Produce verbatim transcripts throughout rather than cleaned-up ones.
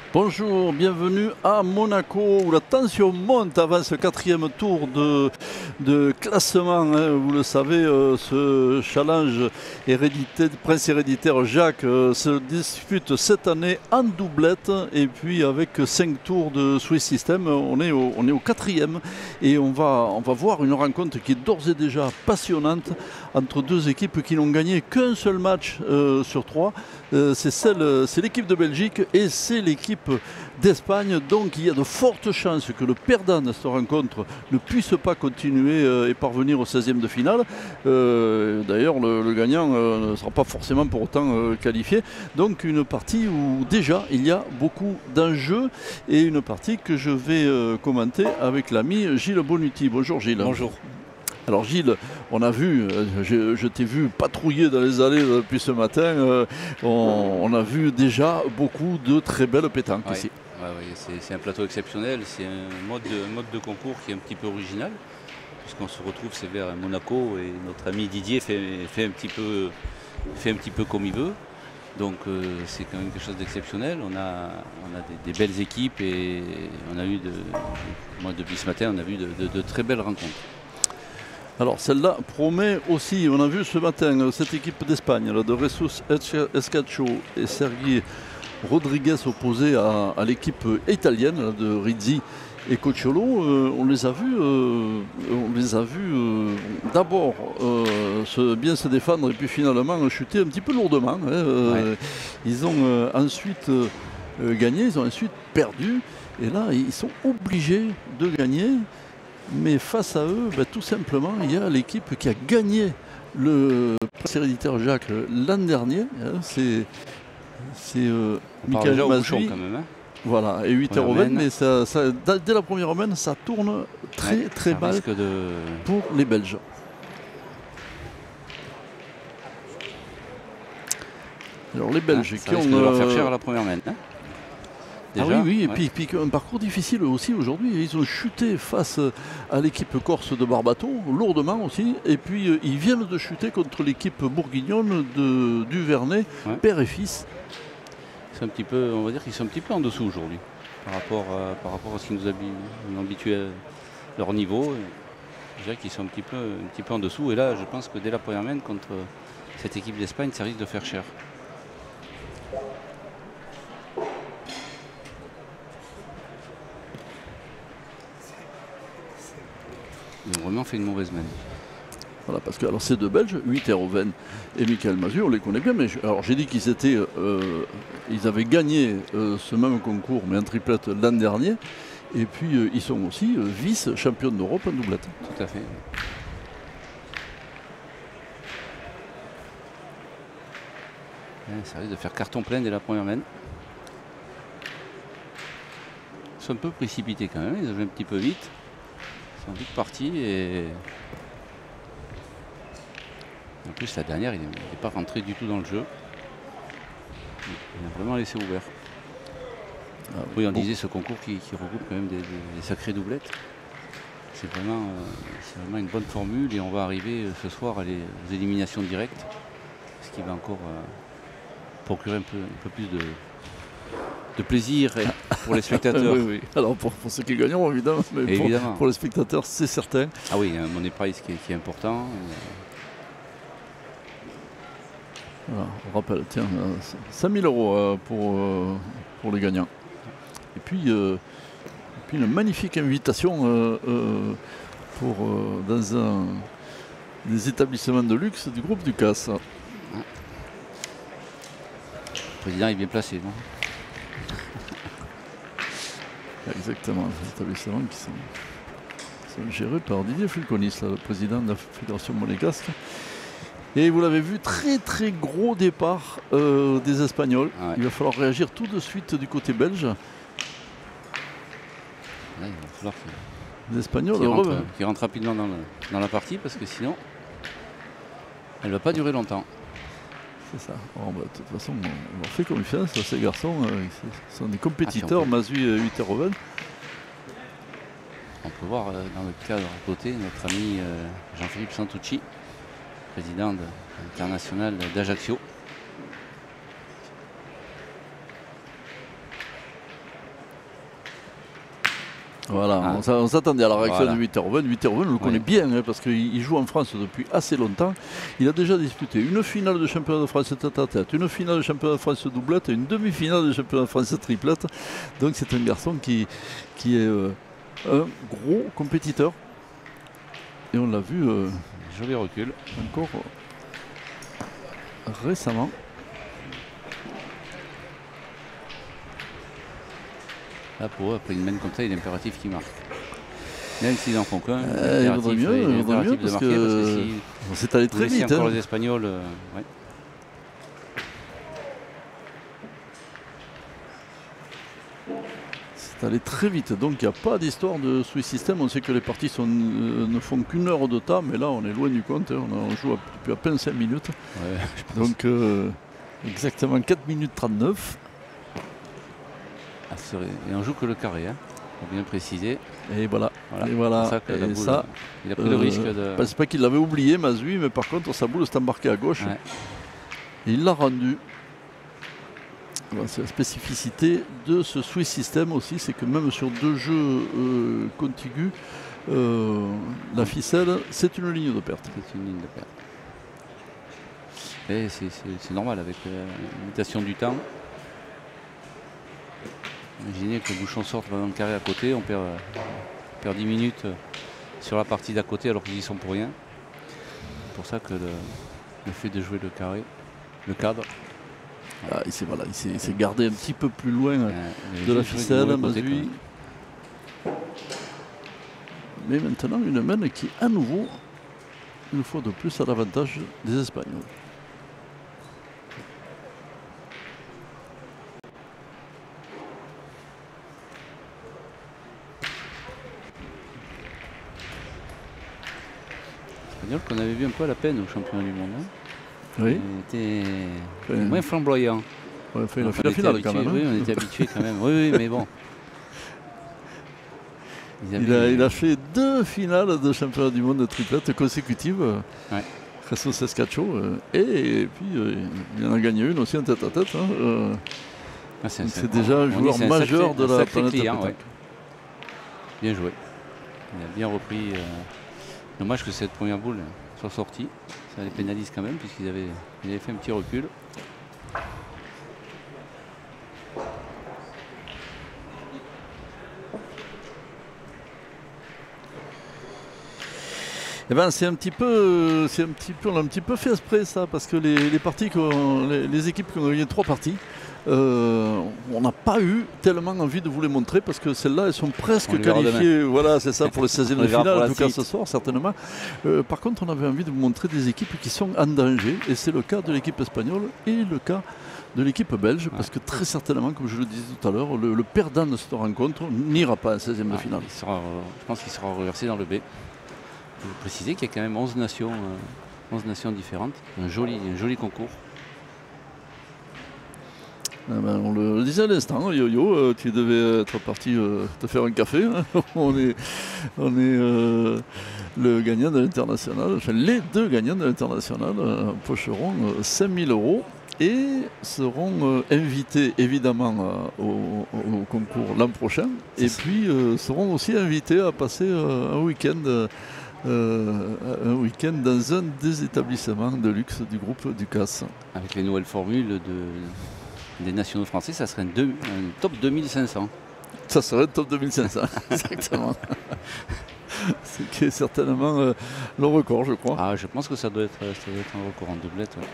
Bonjour, bienvenue à Monaco où la tension monte avant ce quatrième tour de, de classement. Hein. Vous le savez, euh, ce challenge hérédité, prince héréditaire Jacques euh, se dispute cette année en doublette et puis avec cinq tours de Swiss System, on est au, on est au quatrième et on va, on va voir une rencontre qui est d'ores et déjà passionnante entre deux équipes qui n'ont gagné qu'un seul match euh, sur trois. Euh, c'est celle, c'est l'équipe de Belgique et c'est l'équipe d'Espagne. Donc il y a de fortes chances que le perdant de cette rencontre ne puisse pas continuer euh, et parvenir au seizième de finale. Euh, D'ailleurs, le, le gagnant euh, ne sera pas forcément pour autant euh, qualifié. Donc une partie où déjà il y a beaucoup d'enjeux et une partie que je vais euh, commenter avec l'ami Gilles Bonuti. Bonjour Gilles. Bonjour. Alors Gilles, on a vu, je, je t'ai vu patrouiller dans les allées depuis ce matin, euh, on, on a vu déjà beaucoup de très belles pétanques ouais, ici. Ouais, ouais, c'est un plateau exceptionnel, c'est un mode de, mode de concours qui est un petit peu original, puisqu'on se retrouve, c'est vers Monaco et notre ami Didier fait, fait, un, petit peu, fait un petit peu comme il veut. Donc euh, c'est quand même quelque chose d'exceptionnel. On a, on a des, des belles équipes et on a eu, de, moi depuis ce matin, on a vu de, de, de très belles rencontres. Alors celle-là promet aussi, on a vu ce matin cette équipe d'Espagne, de Jesus Escacho et Sergi Rodriguez opposés à, à l'équipe italienne de Rizzi et Cocciolo. Euh, on les a vus, euh, on les a vus euh, d'abord euh, se, bien se défendre et puis finalement chuter un petit peu lourdement. Hein. Euh, ouais. Ils ont euh, ensuite euh, gagné, ils ont ensuite perdu et là ils sont obligés de gagner. Mais face à eux, ben, tout simplement, il y a l'équipe qui a gagné le prince héréditaire Jacques l'an dernier. Hein, c'est euh, Michael Mazui. Quand même, hein. Voilà, et huit heures vingt, mais ça, ça, dès la première semaine, ça tourne très ouais, très mal de... pour les Belges. Alors les Belges ah, qui ont... de leur faire cher à la première semaine. Hein. Déjà, ah oui, oui, et ouais. puis, puis un parcours difficile aussi aujourd'hui. Ils ont chuté face à l'équipe corse de Barbato, lourdement aussi. Et puis euh, ils viennent de chuter contre l'équipe bourguignonne de Duvernay, ouais. Père et fils. Ils sont un petit peu, on va dire qu'ils sont un petit peu en dessous aujourd'hui par rapport à, par rapport à ce qui nous a habitué à leur niveau. Je dirais qu'ils sont un petit peu, un petit peu en dessous. Et là, je pense que dès la première main contre cette équipe d'Espagne, ça risque de faire cher. Ils ont vraiment fait une mauvaise main. Voilà, parce que alors ces deux Belges, huit heures vingt et Michael Mazur, on les connaît bien, mais je, alors j'ai dit qu'ils étaient, euh, ils avaient gagné euh, ce même concours, mais en triplette l'an dernier, et puis euh, ils sont aussi euh, vice-championnes d'Europe en doublette. Tout à fait. Ouais, ça risque de faire carton plein dès la première main. Ils sont un peu précipités quand même, ils ont joué un petit peu vite. Ils sont vite partis et en plus la dernière il n'est pas rentré du tout dans le jeu. Il a vraiment laissé ouvert. Ah, oui, on bon. disait ce concours qui, qui regroupe quand même des, des, des sacrées doublettes. C'est vraiment, euh, vraiment une bonne formule et on va arriver euh, ce soir à les, aux éliminations directes. Ce qui va encore euh, procurer un peu, un peu plus de, de plaisir pour les spectateurs. oui, oui. Alors pour, pour ceux qui gagneront évidemment, mais pour, évidemment. pour les spectateurs c'est certain. Ah oui, il y a un money prize qui est, qui est important. Voilà, on rappelle, tiens, cinq mille euros pour, euh, pour les gagnants. Et puis, euh, et puis une magnifique invitation euh, euh, pour, euh, dans un des établissements de luxe du groupe Ducasse. Le président est bien placé, non? Exactement, les établissements qui sont, sont gérés par Didier Fulconis, là, le président de la Fédération monégasque. Et vous l'avez vu, très très gros départ euh, des Espagnols. Ah ouais. Il va falloir réagir tout de suite du côté belge. Là, il va falloir que les Espagnols qui rentre, qui rentre rapidement dans, le, dans la partie parce que sinon, elle ne va pas durer longtemps. C'est ça. Bon, bah, de toute façon, on leur fait confiance à ces garçons. Euh, ils sont des compétiteurs, ah, si Mazui et huit heures vingt. On peut voir euh, dans le cadre à côté notre ami euh, Jean-Philippe Santucci, président international d'Ajaccio. voilà, Ah. on s'a- on s'attendait à la réaction Voilà. de huit heures vingt. huit heures vingt, on le connaît Oui. bien hein, parce qu'il il joue en France depuis assez longtemps. Il a déjà disputé une finale de championnat de France tête à tête, une finale de championnat de France doublette et une demi-finale de championnat de France triplette. Donc c'est un garçon qui, qui est euh, un gros compétiteur. Et on l'a vu euh, Joli recul. encore récemment. Là, pour eux, après une main comme ça, il est impératif qu'ils marquent. Même s'ils n'en font qu'un, Euh, il vaudrait mieux, il vaudrait mieux parce de marquer, parce que que si c'est allé vous très laissez vite. encore hein. les Espagnols, euh, ouais. C'est allé très vite, donc il n'y a pas d'histoire de Swiss System. On sait que les parties sont, euh, ne font qu'une heure de temps, mais là on est loin du compte. hein. On, a- on joue à- depuis à peine cinq minutes. Ouais, je pense. Donc euh, exactement quatre minutes trente-neuf. Ah, c'est vrai. Et on joue que le carré, hein, pour bien préciser. Et voilà. Voilà. Et voilà. C'est ça que la Et boule, ça, il a pris le euh, risque de. bah, c'est pas qu'il l'avait oublié, Mazui, mais par contre sa boule s'est embarquée à gauche. Ouais. Et il l'a rendu. Voilà, c'est la spécificité de ce Swiss System aussi, c'est que même sur deux jeux euh, contigus, euh, la ficelle, c'est une ligne de perte. C'est une ligne de perte. Et c'est- c'est c'est normal avec euh, l'imitation du temps. Imaginez que le bouchon sorte dans le carré à côté, on perd, euh, on perd dix minutes euh, sur la partie d'à côté alors qu'ils y sont pour rien. C'est pour ça que le, le fait de jouer le carré, le cadre, Ah, il s'est voilà, il s'est- il s'est gardé un petit peu plus loin euh, de la juste jouer du ficelle, mauvais côté, Mazui. quand Mais maintenant, une main qui, à nouveau, une fois de plus, à l'avantage des Espagnols. même. Espagnol qu'on avait vu un peu à la peine au championnat du monde. hein. Oui, Il était Ouais. moins flamboyant. ouais, enfin, il a On fait la était finale quand habitué, même. Oui, hein. on était habitué quand même. Oui, oui, mais bon. Ils Il a, avaient- il a fait deux finales de championnat du monde de triplette consécutives. euh, Ouais. Jesus Escacho. euh, et, puis, euh, il en a gagné une aussi en tête à tête. hein, euh, Ah, c'est un donc sacré- c'est déjà un on dit joueur c'est un majeur sacré- de un la sacré planète client, pétanque. ouais. Bien joué. Il a bien repris. euh, Dommage que cette première boule soit sortie. Ça les pénalise quand même puisqu'ils avaient, ils avaient fait un petit recul. Eh ben, c'est un petit peu, c'est un petit peu, on a un petit peu fait exprès ça, parce que les, les parties, qu'on- les, les équipes qui ont gagné trois parties, euh, on n'a pas eu tellement envie de vous les montrer, parce que celles-là, elles sont presque On les verra qualifiées. Voilà, c'est ça pour le seizième On de les verra finale, pour en la tout cas suite. ce soir, certainement. Euh, par contre, on avait envie de vous montrer des équipes qui sont en danger, et c'est le cas de l'équipe espagnole et le cas de l'équipe belge, parce que très certainement, comme je le disais tout à l'heure, le, le perdant de cette rencontre n'ira pas en seizième de Ah, finale. il sera, euh, je pense qu'il sera reversé dans le B. Je veux préciser qu'il y a quand même onze nations, euh, onze nations différentes. Un joli, un joli concours. Ah ben, on le, le disait à l'instant, Yo-Yo, euh, tu devais être parti euh, te faire un café. hein. on est, on est euh, le gagnant de l'international, enfin les deux gagnants de l'international euh, pocheront euh, cinq mille euros et seront euh, invités évidemment euh, au, au concours l'an prochain. C'est Et ça. puis euh, seront aussi invités à passer euh, un week-end. euh, euh, un week-end dans un des établissements de luxe du groupe Ducasse. Avec les nouvelles formules de, des nationaux français, ça serait un, deux- un top deux mille cinq cents. Ça serait le top deux mille cinq cents, exactement. C'est qui est certainement euh, le record, je crois. Ah, je pense que ça doit être, ça doit être un record en doublette. ouais.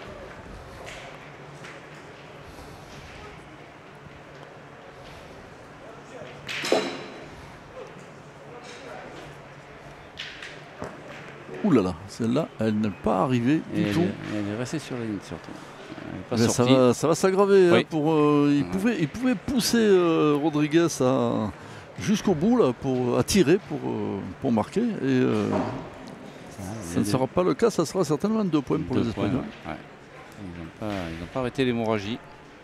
Ouh là là, celle-là, elle n'est pas arrivée Et du elle, tout. est- elle est restée sur la ligne surtout. Elle n'est pas Mais ça sortie. va, ça va s'aggraver. Oui. hein, pour, euh, il, Ouais. pouvait, il pouvait pousser euh, Rodriguez à- jusqu'au bout là, pour, à tirer pour, euh, pour marquer. Et euh, Ah, il y ça a ne des- sera pas le cas, ça sera certainement deux points pour deux les points, Espagnols. ouais. Ouais. Ils n'ont pas, ils n'ont pas arrêté l'hémorragie.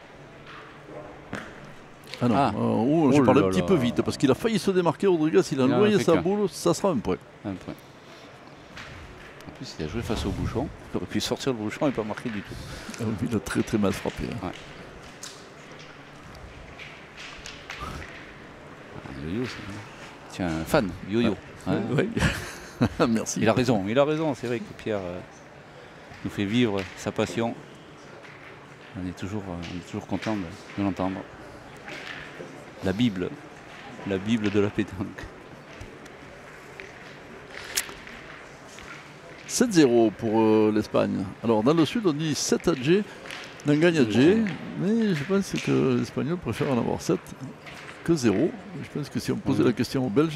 Ah non, Ah. euh, ouh, Oh j'ai parlé là un petit là. peu vite parce qu'il a failli se démarquer Rodriguez, il a Il en a noyé fait sa qu'un. boule, ça sera un point. Un point. En plus, il a joué face au bouchon. Il aurait pu sortir le bouchon et pas marquer du tout. Ah oui, il a très très mal frappé. hein. Ah, le yo, c'est- tiens, un fan, yo-yo. Ah. Hein. Oui. Merci. Il a raison, il a raison. C'est vrai que Pierre euh, nous fait vivre sa passion. On est toujours, on est toujours content de, de l'entendre. La Bible, la Bible de la pétanque. sept zéro pour euh, l'Espagne. Alors dans le sud on dit sept à G, on gagne à G, mais je pense que les Espagnols préfèrent en avoir sept que zéro. Je pense que si on posait Oui. la question aux Belges,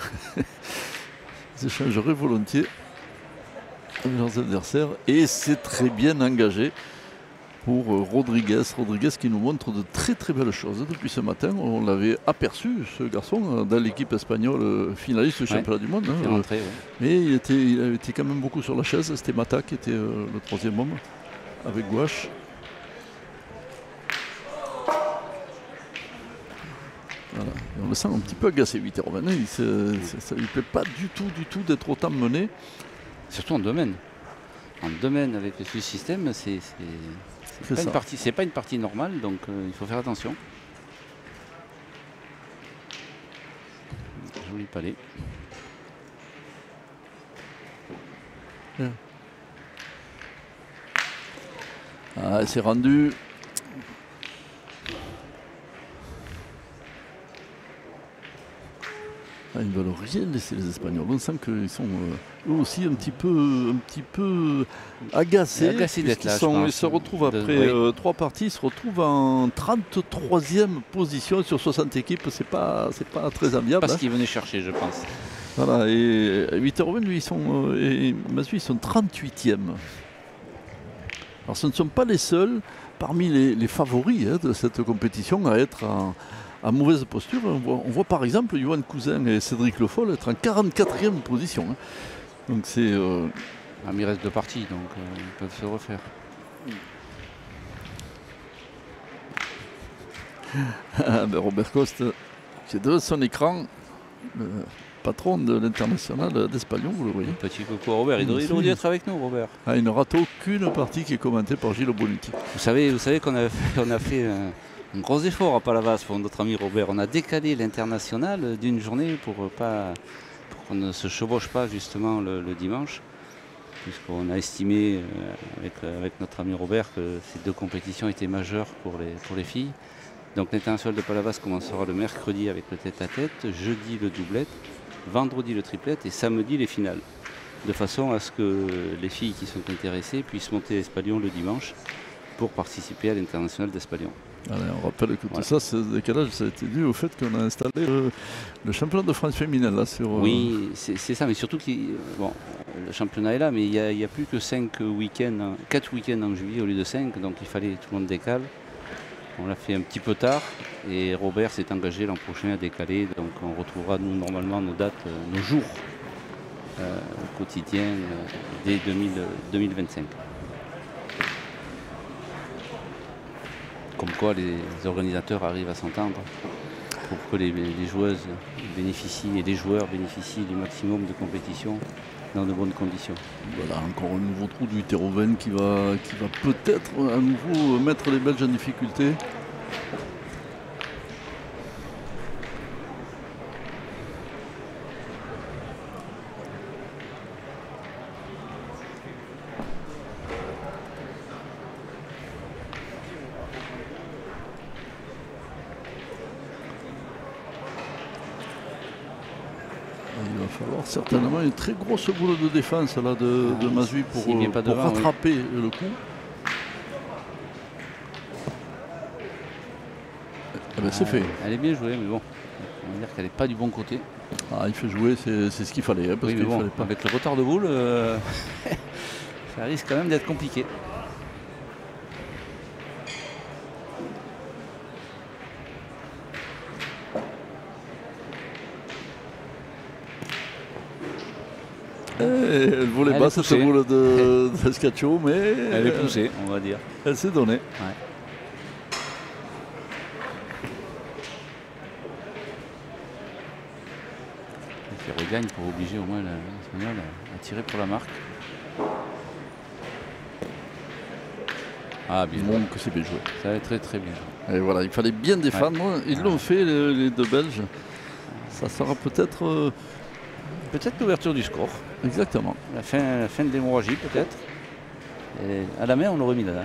ils échangeraient volontiers avec leurs adversaires. Et c'est très bien engagé pour euh, Rodriguez. Rodriguez qui nous montre de très très belles choses depuis ce matin. On l'avait aperçu, ce garçon, euh, dans l'équipe espagnole euh, finaliste du Ouais. championnat du monde. Il est hein. rentré, ouais. Mais il, était, il avait été quand même beaucoup sur la chaise. C'était Mata qui était euh, le troisième homme avec gouache. Voilà. Et on le sent un petit peu agacé, huit heures vingt. Il se- ça- ça lui plaît pas du tout, du tout d'être autant mené. Surtout en domaine. En domaine avec ce système, c'est c'est- c'est C'est pas, ça. une partie- c'est pas une partie normale, donc euh, il faut faire attention. Joli palais. Ah, c'est rendu. Ah, ils ne veulent rien laisser les Espagnols. On sent qu'ils sont euh, eux aussi un petit peu, un petit peu agacés. Agacés d'être puisqu'ils là, je sont- pense. Ils se retrouvent De- après oui. euh, trois parties, ils se retrouvent en trente-troisième position sur soixante équipes. C'est pas, c'est pas très enviable. Pas ce hein. qu'il venait chercher, je pense. Voilà, et à huit heures vingt, lui, ils sont, euh, et Mazui, ils sont trente-huitième. Alors ce ne sont pas les seuls parmi les, les favoris hein, de cette compétition à être en, en mauvaise posture. On voit, on voit par exemple Johan Cousin et Cédric Le Foll être en quarante-quatrième position. hein. Donc c'est... euh, Ah, mais il reste deux parties, donc euh, ils peuvent se refaire. ah, ben, Robert Coste, qui est devant son écran, le patron de l'international d'Espagnon, vous le voyez. Petit coucou à Robert, il devrait, il devrait être avec nous, Robert. Ah, il ne rate aucune partie qui est commentée par Gilles Bonucci. Vous savez, vous savez qu'on a, on a fait un, un gros effort à Palavas pour notre ami Robert. On a décalé l'international d'une journée pour, pas, pour qu'on ne se chevauche pas justement le, le dimanche, puisqu'on a estimé euh, avec, avec notre ami Robert que ces deux compétitions étaient majeures pour les, pour les filles. Donc l'international de Palavas commencera le mercredi avec le tête-à-tête, jeudi le doublette, vendredi le triplette et samedi les finales. De façon à ce que les filles qui sont intéressées puissent monter à Espalion le dimanche pour participer à l'international d'Espalion. Allez, on rappelle que Voilà. tout ça, ce décalage, ça a été dû au fait qu'on a installé le, le championnat de France féminin là sur. euh, Oui, c'est c'est ça, mais surtout que bon, le championnat est là, mais il n'y a, a plus que cinq week-ends, quatre week-ends en juillet au lieu de cinq, donc il fallait tout le monde décale. On l'a fait un petit peu tard et Robert s'est engagé l'an prochain à décaler, donc on retrouvera nous normalement nos dates, euh, nos jours euh, quotidiens euh, dès deux mille, deux mille vingt-cinq. Comme quoi les organisateurs arrivent à s'entendre pour que les, les joueuses bénéficient et les joueurs bénéficient du maximum de compétition dans de bonnes conditions. Voilà, encore un nouveau trou du Terroven qui va, qui va peut-être à nouveau mettre les Belges en difficulté. Il va falloir certainement une très grosse boule de défense là, de, de Mazui pour, S'il vient euh, pas pour devant, oui. rattraper le coup. Eh ben, c'est fait. Elle est bien jouée, mais bon, on va dire qu'elle n'est pas du bon côté. Ah, il fait jouer, c'est c'est ce qu'il fallait. hein, parce Oui, mais qu'il bon, fallait pas. avec le retard de boule, euh, ça risque quand même d'être compliqué. Eh, elle voulait Elle pas est cette poussée. boule de, de Scaccio, mais Elle est poussée, on va dire. elle s'est donnée. Ouais. Il regagne pour obliger au moins l'Espagnol à, à tirer pour la marque. Ah, bien. Bon, que c'est bien joué. Ça va être très très bien. Et voilà, il fallait bien défendre. Ils l'ont fait, les, les deux Belges. ça sera peut-être... Euh... Peut-être l'ouverture du score. Exactement. La fin, la fin de l'hémorragie peut-être. Et à la main, on l'aurait mis là. Hein.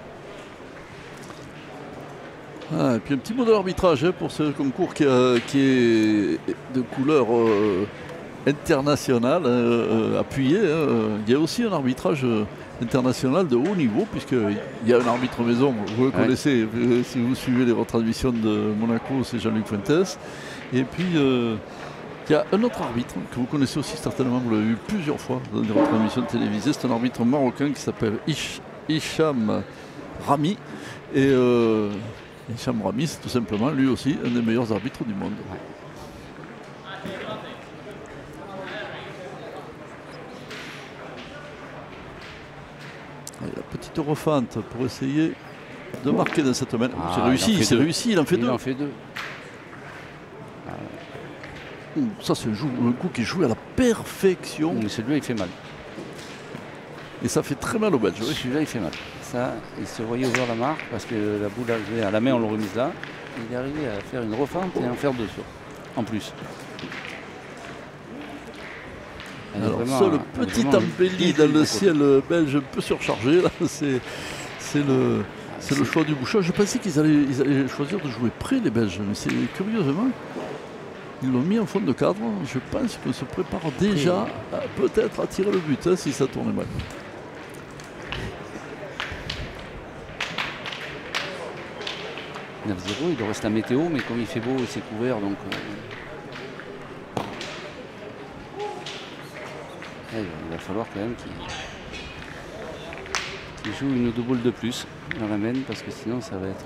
Ah, et puis un petit mot de l'arbitrage hein, pour ce concours qui, a, qui est de couleur euh, internationale, euh, appuyée. Hein. Il y a aussi un arbitrage international de haut niveau, puisqu'il y a un arbitre maison, vous le connaissez, ouais. Si vous suivez les retransmissions de Monaco, c'est Jean-Luc Fuentes. Et puis, euh, il y a un autre arbitre que vous connaissez aussi certainement, vous l'avez vu plusieurs fois dans des retransmissions télévisées. C'est un arbitre marocain qui s'appelle Ish, Hicham Rami. Et euh, Hicham Rami, c'est tout simplement, lui aussi, un des meilleurs arbitres du monde. Ouais. La petite refente pour essayer de marquer dans cette main. Ah, c'est réussi, c'est réussi, il en fait il deux. Il en fait deux. Ah. Ouh, ça c'est un, un coup qui joue à la perfection. Mais celui-là il fait mal. Et ça fait très mal au Belge. Oui. Celui-là il fait mal. Ça, il se voyait ouvrir la marque parce que la boule à la main on l'a remise là. Il est arrivé à faire une refente et à en faire deux sur. En plus. Alors ça, le petit embelli dans le ciel belge un peu surchargé, c'est le, ah, le choix du bouchon. Je pensais qu'ils allaient, ils allaient choisir de jouer près les Belges, mais c'est curieusement, ils l'ont mis en fond de cadre. Je pense qu'on se prépare déjà peut-être à tirer le but hein, si ça tourne mal. neuf zéro, il reste la météo, mais comme il fait beau, il s'est couvert, donc... Euh... il va falloir quand même qu'il qu joue une ou deux boules de plus dans la main parce que sinon ça va être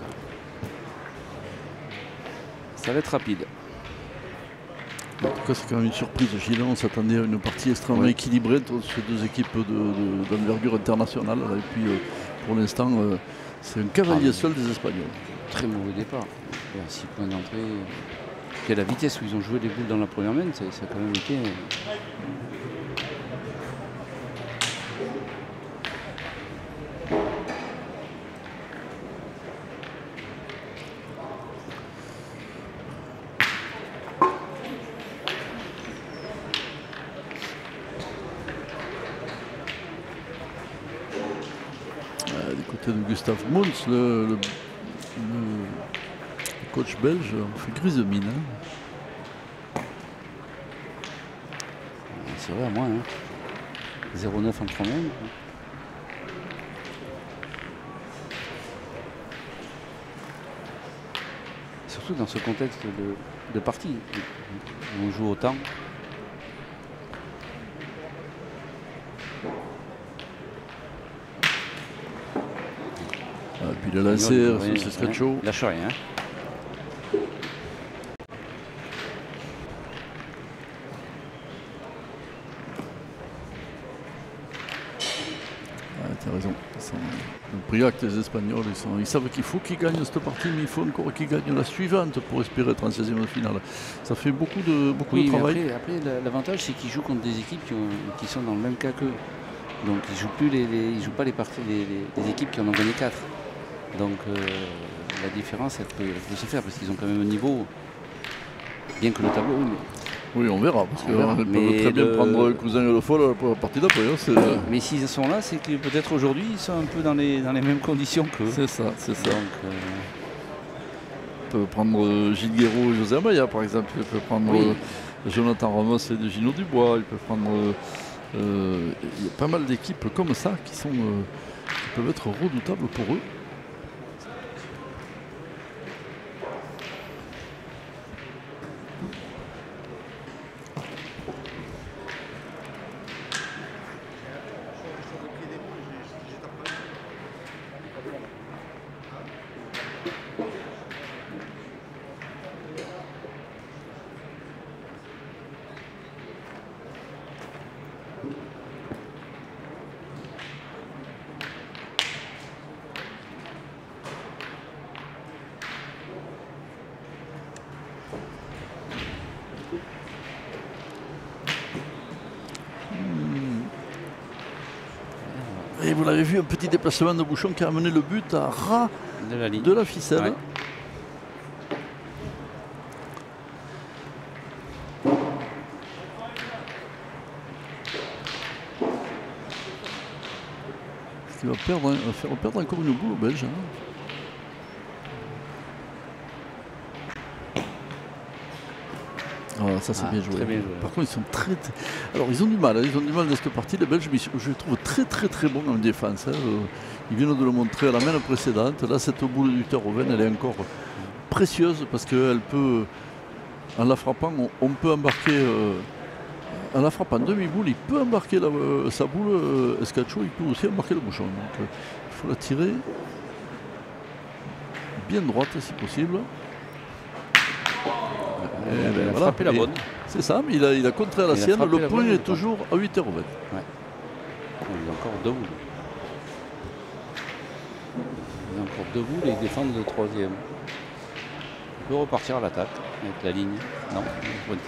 ça va être rapide. En tout cas c'est quand même une surprise Gilles, on s'attendait à une partie extrêmement oui. équilibrée entre ces deux équipes d'envergure de, de, internationale et puis euh, pour l'instant euh, c'est un cavalier ah, seul des Espagnols. Très mauvais départ, il y a six points d'entrée. Puis à la vitesse où ils ont joué les boules dans la première main, ça, ça a quand même été... De Gustave Mons, le, le, le coach belge, on fait grise de mine. Hein. C'est vrai à moi, hein. zéro neuf en trois mains. Surtout dans ce contexte de, de partie où on joue autant. Et puis le lancer, ce serait chaud. Il lâche rien. Ah, tu as raison. Le Briac, les Espagnols, ils, sont, ils savent qu'il faut qu'ils gagnent cette partie, mais il faut encore qu'ils gagnent la suivante pour espérer être en seizième de finale. Ça fait beaucoup de, beaucoup oui, de travail. Après, après l'avantage, c'est qu'ils jouent contre des équipes qui, ont, qui sont dans le même cas qu'eux. Donc ils ne jouent, plus les, les, ils jouent pas les, parties, les, les, les équipes qui en ont gagné quatre. Donc euh, la différence, elle peut, elle peut se faire parce qu'ils ont quand même un niveau, bien que le tableau. Mais... Oui, on verra, parce qu'ils peuvent très bien le... prendre le cousin et le folle pour la partie d'après. Hein, mais s'ils sont là, c'est que peut-être aujourd'hui, ils sont un peu dans les, dans les mêmes conditions qu'eux. C'est ça, c'est ça. Donc, euh... on peut prendre Gilles Guéraud et José Amaya, par exemple. Il peut prendre oui. Jonathan Ramos et de Gino Dubois. Il peut prendre... Euh, il y a pas mal d'équipes comme ça qui, sont, euh, qui peuvent être redoutables pour eux. Et vous l'avez vu, un petit déplacement de Bouchon qui a amené le but à ras de la, de la ficelle. Ouais. qui va perdre, hein, faire perdre encore une boule aux Belges. Hein. Oh, ça c'est ah, bien, bien joué. Par contre, ils sont très, très... Alors, ils ont du mal. Hein, ils ont du mal dans cette partie. Les Belges, mais je les trouve très, très, très bons en défense. Hein. Ils viennent de le montrer à la main précédente. Là, cette boule du Terhoven, elle est encore précieuse parce qu'elle peut, en la frappant, on, on peut embarquer. Euh, en la frappant demi-boule, il peut embarquer la, euh, sa boule. Euh, Escacho, il peut aussi embarquer le bouchon. Donc, euh, il faut la tirer bien droite si possible. Et il ben, a voilà. frappé la bonne. C'est ça, mais il a, il a contré à la il sienne. Le point est toujours à huit heures. Ouais. Il a encore deux boules. Il a encore deux boules et il défend le troisième. Il peut repartir à l'attaque avec la ligne. Non, il est pointé.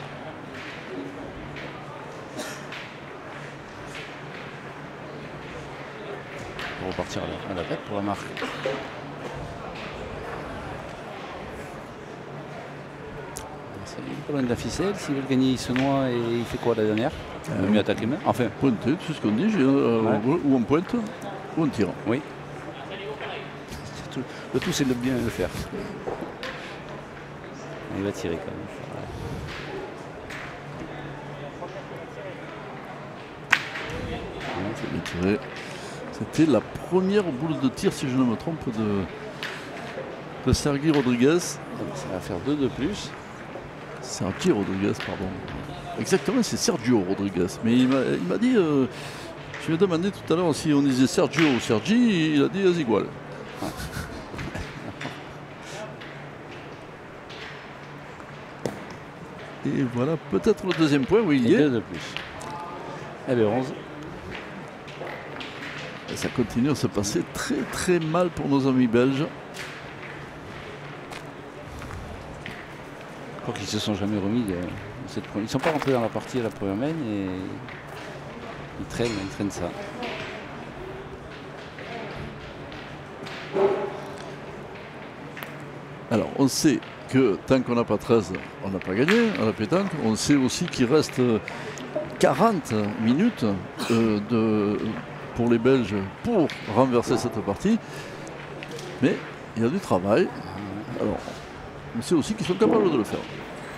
Il peut repartir à l'attaque pour la marque. Il est pas loin de la ficelle, s'il veut le gagner, il se noie et il fait quoi la dernière? Il vaut mieux attaquer main. Enfin. Pointer, c'est ce qu'on dit, euh, ouais. Ou on pointe, ou on tire. Oui. Tout, le tout, c'est de bien le faire. Il va tirer quand même. C'est bien tiré. C'était la première boule de tir, si je ne me trompe, de, de Sergi Rodriguez. Ça va faire deux de plus. Sergi Rodriguez, pardon. Exactement, c'est Sergio Rodriguez. Mais il m'a dit, euh, je lui ai demandé tout à l'heure si on disait Sergio ou Sergi, il a dit c'est igual. Ah. Et voilà, peut-être le deuxième point, oui, il y est. Deux de plus. Eh bien, onze. Et ça continue à se passer très très mal pour nos amis belges. Je crois qu'ils ne se sont jamais remis. De cette première... Ils ne sont pas rentrés dans la partie à la première main et ils traînent, ils traînent ça. Alors on sait que tant qu'on n'a pas treize, on n'a pas gagné à la pétanque. On sait aussi qu'il reste quarante minutes euh, de, pour les Belges pour renverser cette partie. Mais il y a du travail. Alors, on sait aussi qu'ils sont capables de le faire.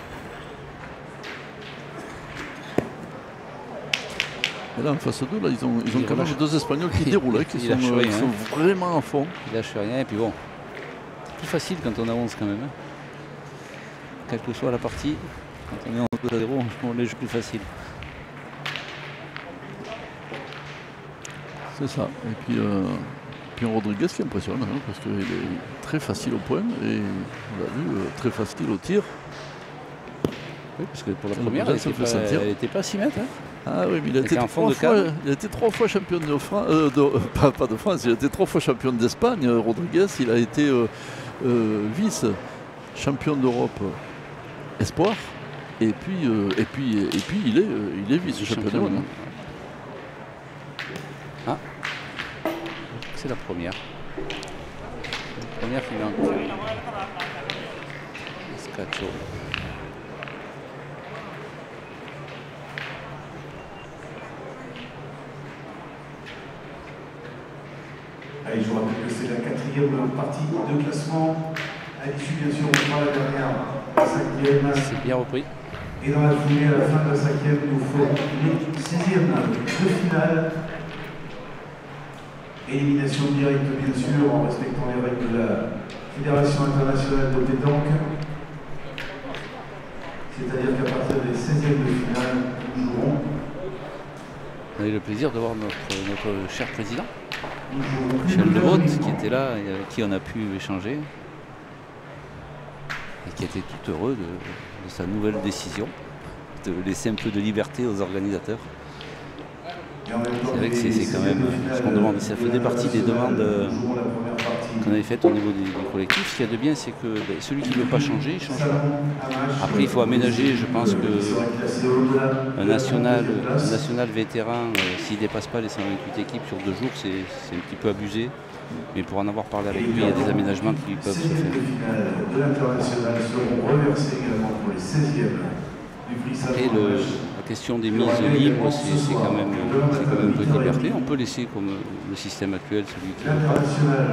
Et là, en face d'eux, là, ils ont, ils ont quand même deux Espagnols qui déroulent, hein, qui, sont, rien, euh, qui sont vraiment à fond. Il lâche rien, et puis bon, c'est plus facile quand on avance quand même. Hein. Quelle que soit la partie, quand on est en deux à zéro, on les joue plus facile. C'est ça. Et puis, euh, puis Rodriguez qui impressionne, hein, parce qu'il est très facile au point, et on l'a vu, euh, très facile au tir. Oui, parce que pour la première, elle n'était pas, pas à six mètres. Hein. Ah oui, mais il a, été trois fois, il a été trois fois champion de France, euh, de, euh, pas, pas de France, il a été trois fois champion d'Espagne. Rodriguez, il a été euh, euh, vice-champion d'Europe espoir, et puis, euh, et puis, et puis il est, euh, il est vice-champion d'Europe. Ah, c'est la première. La première qui vient encore. Escacho. Allez, je vous rappelle que c'est la quatrième partie de classement. À l'issue, bien sûr, on fera la dernière, la cinquième. C'est bien repris. Et dans la foulée, à la fin de la cinquième, nous ferons les sixièmes de finale. Élimination directe, bien sûr, en respectant les règles de la Fédération internationale de pétanque. C'est-à-dire qu'à partir des seizièmes de finale, nous jouerons. On a eu le plaisir de voir notre, notre cher président, Michel Devote, qui était là et avec qui on a pu échanger. Et qui était tout heureux de, de sa nouvelle décision, de laisser un peu de liberté aux organisateurs. C'est vrai que c'est quand même ce qu'on demande. Ça faisait partie des demandes euh, qu'on avait faites au niveau du, du collectif. Ce qu'il y a de bien, c'est que ben, celui qui ne veut pas changer, il change pas. Après, il faut aménager. Je pense qu'un national, un national vétéran, euh, s'il ne dépasse pas les cent vingt-huit équipes sur deux jours, c'est un petit peu abusé. Mais pour en avoir parlé avec lui, il y a des aménagements qui peuvent se faire. Après, le, la question des mises libres, c'est quand, même, quand même un peu de liberté. On peut laisser comme le système actuel, celui qui veut pas.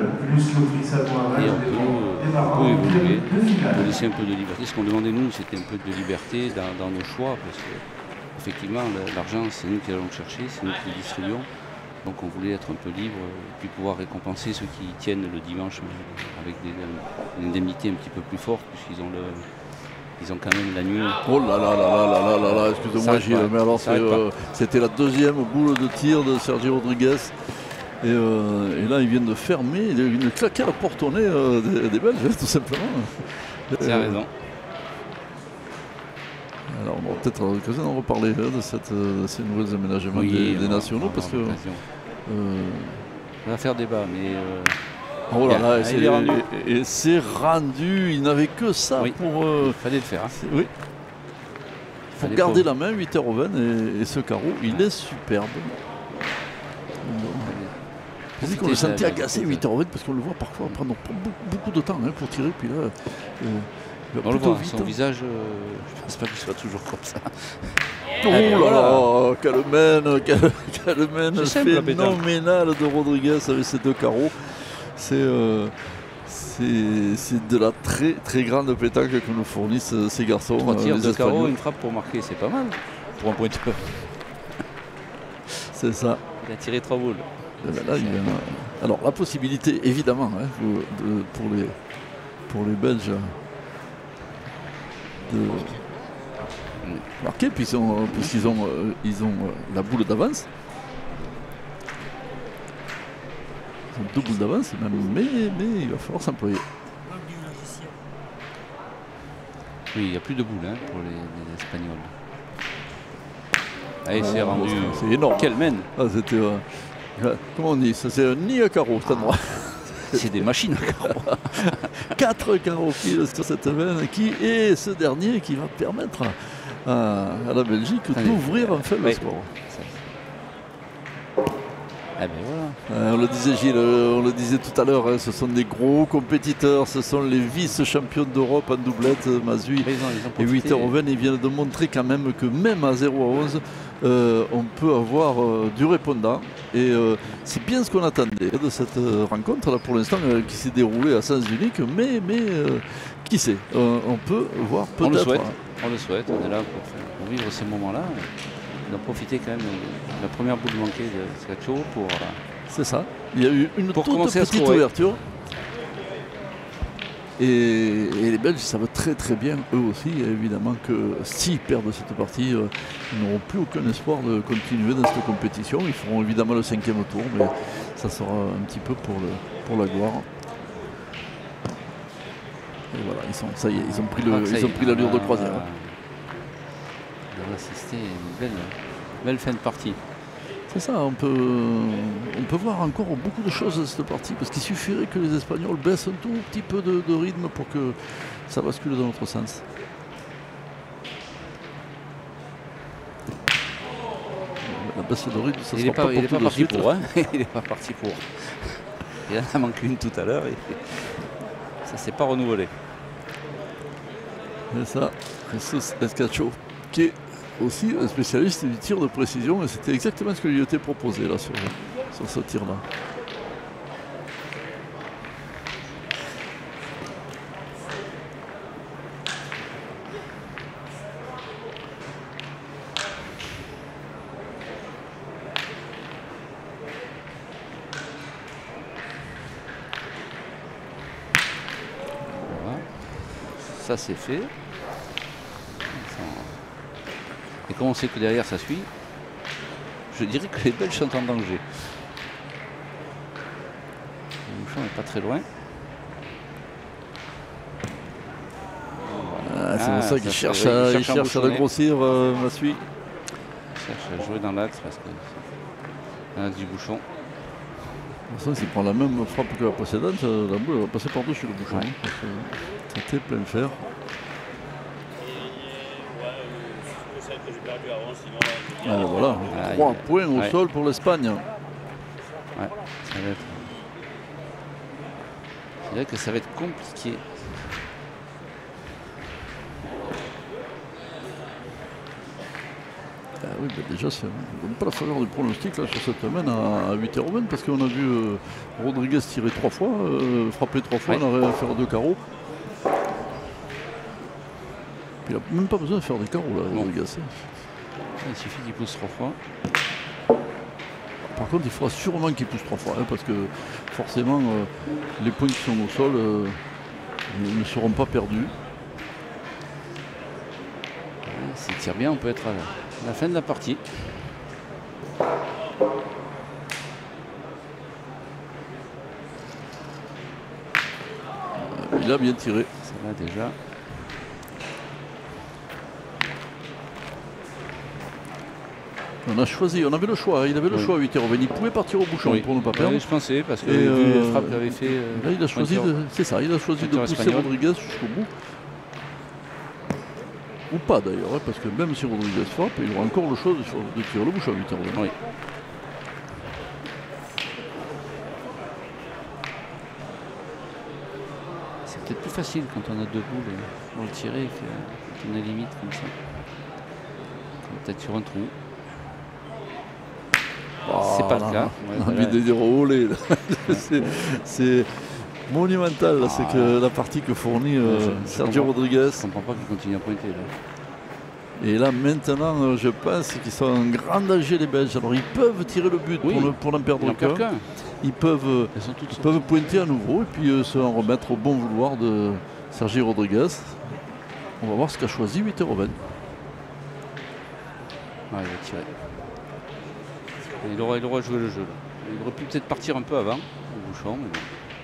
Et on peut, on peut évoluer, on peut laisser un peu de liberté. Ce qu'on demandait nous, c'était un peu de liberté dans, dans nos choix, parce que effectivement, l'argent, c'est nous qui allons le chercher, c'est nous qui le distribuons. Donc on voulait être un peu libre et puis pouvoir récompenser ceux qui tiennent le dimanche avec des, une indemnité un petit peu plus forte, puisqu'ils ont le... Ils ont quand même la nuit. Oh là là là là là là là, excusez-moi Gilles, mais alors c'était euh, la deuxième boule de tir de Sergio Rodriguez. Et, euh, et là, ils viennent de fermer, ils viennent de claquer la porte au nez euh, des, des Belges, tout simplement. Tu as raison. Alors, on va peut-être l'occasion d'en reparler hein, de, cette, de ces nouveaux aménagements oui, des, des nationaux, parce que... Euh, ça va faire débat, mais... Euh... Oh là là, et, et c'est rendu, il n'avait que ça oui. pour... Euh, il fallait le faire. Hein. Oui. Il faut garder la main, huit heures vingt, et, et ce carreau, il est superbe. Je dis qu'on le sentait agacé huit heures vingt parce qu'on le voit parfois prendre beaucoup de temps hein, pour tirer, puis là... Euh, on le voit, vite, son hein. visage, euh, je ne pense pas qu'il soit toujours comme ça. Oh là là, quelle mène, quelle, quelle mène phénoménale de Rodriguez avec ces deux carreaux. C'est euh, de la très très grande pétanque que nous fournissent ces garçons. Trois tirs, deux carreaux, une frappe pour marquer, c'est pas mal pour un pointeur. C'est ça. Il a tiré trois boules. Là, là, il a... Alors la possibilité évidemment hein, de, pour, les, pour les Belges de marquer puisqu'ils ont, puisqu'ils ont, euh, ils ont euh, la boule d'avance. Ils ont deux boules d'avance même, mais, mais il va falloir s'employer. Oui, il n'y a plus de boules hein, pour les, les Espagnols. Allez, c'est rendu. C'est énorme. Quelle mène ah, c'était, euh, comment on dit ça, c'est un nid à carreaux, cet endroit. C'est des machines à carreaux. Quatre carreaux pile sur cette mène, qui est ce dernier qui va permettre à, à la Belgique d'ouvrir enfin le oui. score. Ah ben voilà. euh, on le disait Gilles, on le disait tout à l'heure, hein, ce sont des gros compétiteurs, ce sont les vice-champions d'Europe en doublette, Mazui et huit heures vingt, ils viennent de montrer quand même que même à zéro à onze, euh, on peut avoir euh, du répondant. Et euh, c'est bien ce qu'on attendait de cette euh, rencontre là pour l'instant euh, qui s'est déroulée à sens unique, mais, mais euh, qui sait, euh, on peut voir peut-être. On le souhaite, on le souhaite, on est là pour, faire, pour vivre ces moments-là. On a profité quand même de la première boule manquée de Scaccio pour... Euh, c'est ça, il y a eu une pour toute petite ouverture. Et, et les Belges savent très très bien, eux aussi, évidemment, que s'ils perdent cette partie, euh, ils n'auront plus aucun espoir de continuer dans cette compétition. Ils feront évidemment le cinquième tour, mais ça sera un petit peu pour, le, pour la gloire. Et voilà, ils sont, ça y est, ils ont pris, le, ils ont pris l'allure de croisière. On va assister à une belle, belle fin de partie. C'est ça, on peut, on peut voir encore beaucoup de choses dans cette partie, parce qu'il suffirait que les Espagnols baissent un tout petit peu de, de rythme pour que ça bascule dans notre sens. La baisse de rythme, ça il sera pas, pas, il est pas parti suite. pour. Hein il n'est pas parti pour. Il en a manqué une tout à l'heure et ça ne s'est pas renouvelé. C'est ça, Jesus Escaccio, qui est aussi un spécialiste du tir de précision, et c'était exactement ce qui lui était proposé là sur, sur ce tir là. Voilà. Ça c'est fait. Et comme on sait que derrière ça suit, je dirais que les Belges sont en danger. Le bouchon n'est pas très loin. Ah, c'est ah, pour ça qu'il cherche, à, il cherche, cherche à le grossir, euh, Mazui. Il cherche à jouer dans l'axe parce que c'est l'axe du bouchon. De toute façon, s'il prend la même frappe que la précédente, la boule va passer par-dessus le bouchon. Ouais. C'était plein fer. Ah, voilà, ah, trois a... points au ouais. sol pour l'Espagne. Ouais, ça va être... C'est vrai que ça va être compliqué. Ah oui, ben déjà, ça ne donne pas la faveur du pronostic là, sur cette semaine à, à huit heures vingt parce qu'on a vu euh, Rodriguez tirer trois fois, euh, frapper trois fois, ouais. On a faire deux carreaux. Puis il n'a même pas besoin de faire des carreaux là, bon. Rodriguez. Il suffit qu'il pousse trois fois. Par contre, il faudra sûrement qu'il pousse trois fois, hein, parce que forcément, euh, les points qui sont au sol euh, ne seront pas perdus. S'il tire bien, on peut être à la, à la fin de la partie. Euh, il a bien tiré. Ça va déjà. On a choisi, on avait le choix, il avait le oui. choix à huit heures vingt. Il pouvait partir au bouchon oui. pour ne pas perdre. Oui, je pensais, parce que vu euh, les frappes qu'il avait fait. Euh, là, il a choisi, de, c'est ça, il a choisi de pousser espagnol. Rodriguez jusqu'au bout. Ou pas d'ailleurs, hein, parce que même si Rodriguez frappe, il aura encore le choix de, de tirer le bouchon à huit heures vingt. Oui. C'est peut-être plus facile quand on a deux boules pour le tirer que quand on a limite comme ça. Peut-être sur un trou. Oh, c'est pas là, le cas. On a envie de dire au volé. C'est monumental. Ah, c'est que la partie que fournit euh, je, je Sergio Rodriguez. Je comprends pas qu'il continue à pointer. Là. Et là maintenant, je pense qu'ils sont en grand danger les Belges. Alors ils peuvent tirer le but oui. pour n'en perdre qu'un. Ils peuvent, ils peuvent pointer à nouveau et puis euh, se en remettre au bon vouloir de Sergio Rodriguez. On va voir ce qu'a choisi huit heures vingt. Ah, il va tirer. Il aurait, il aurait joué le jeu. Là. Il aurait pu peut-être partir un peu avant, au bouchon. Mais bon.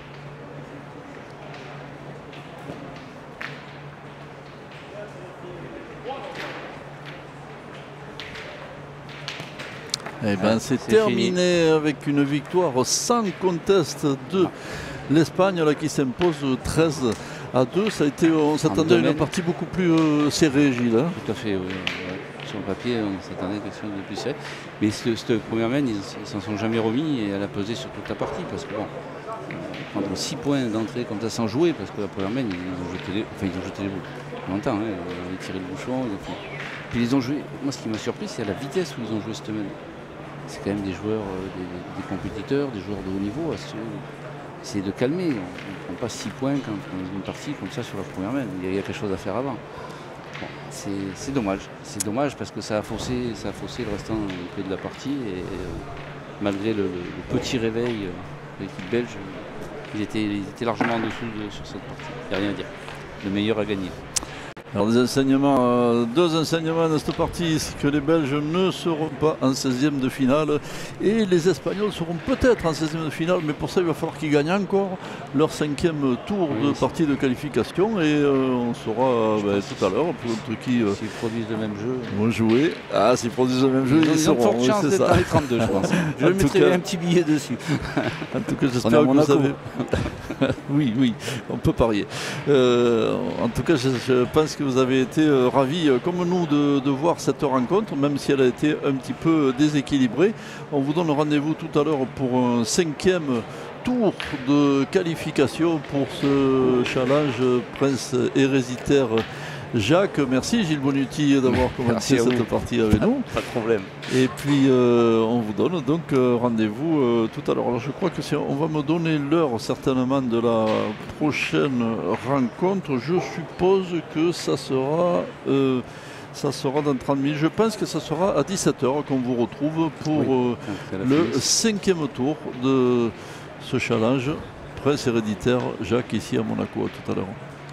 Eh ben, ah, c'est terminé fini. Avec une victoire sans conteste de ah. l'Espagne qui s'impose treize à deux. Ça a été, on s'attendait à une partie beaucoup plus euh, serrée, Gilles. Hein. Tout à fait, oui. Sur le papier, on s'attendait à quelque chose de plus serré. Mais cette, cette première main, ils ne s'en sont jamais remis et elle a pesé sur toute la partie. Parce que bon, euh, prendre six points d'entrée comme ça sans jouer, parce que la première main, ils, ils ont jeté les, enfin, ils ont jeté les boules. Longtemps, hein, ils ont tiré le bouchon. Ils ont fait... Puis ils ont joué. Moi, ce qui m'a surpris, c'est la vitesse où ils ont joué cette main. C'est quand même des joueurs, euh, des, des compétiteurs, des joueurs de haut niveau. C'est de calmer. On ne prend pas six points quand on joue une partie comme ça sur la première main. Il y a quelque chose à faire avant. Bon, c'est dommage. C'est dommage parce que ça a faussé, ça a faussé le restant de la partie. Et, et malgré le, le petit réveil de l'équipe belge, ils étaient, ils étaient largement en dessous de, sur cette partie. Il n'y a rien à dire. Le meilleur a gagné. Alors des enseignements, euh, deux enseignements de cette partie, c'est que les Belges ne seront pas en seizième de finale et les Espagnols seront peut-être en seizième de finale, mais pour ça il va falloir qu'ils gagnent encore leur cinquième tour oui, de partie de qualification et euh, on saura bah, tout à l'heure contre qui euh, s'ils produisent le même jeu vont jouer. Ah, s'ils produisent le même jeu, ils, ils seront. Ils ont forte chance d'être dans les trente-deux, je pense. Je mettrai cas, un petit billet dessus. En tout cas, j'espère que vous savez. oui, oui, on peut parier. Euh, en tout cas, je, je pense que vous avez été euh, ravis, euh, comme nous, de, de voir cette rencontre, même si elle a été un petit peu déséquilibrée. On vous donne rendez-vous tout à l'heure pour un cinquième tour de qualification pour ce challenge Prince Héréditaire Jacques. Merci Gilles Bonutti d'avoir commencé cette partie avec nous. Pas de problème. Et puis euh, on vous donne donc euh, rendez-vous euh, tout à l'heure. Alors je crois que si on va me donner l'heure certainement de la prochaine rencontre, je suppose que ça sera euh, ça sera dans trente minutes. Je pense que ça sera à dix-sept heures qu'on vous retrouve pour oui, euh, le finisse. cinquième tour de ce challenge Prince Héréditaire Jacques ici à Monaco. À tout à l'heure.